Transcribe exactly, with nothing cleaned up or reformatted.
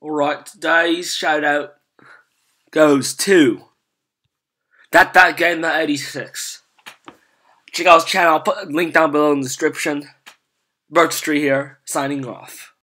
Alright, today's shout out goes to that that game that eighty-six. Check out his channel, I'll put a link down below in the description. Birch Tree here, signing off.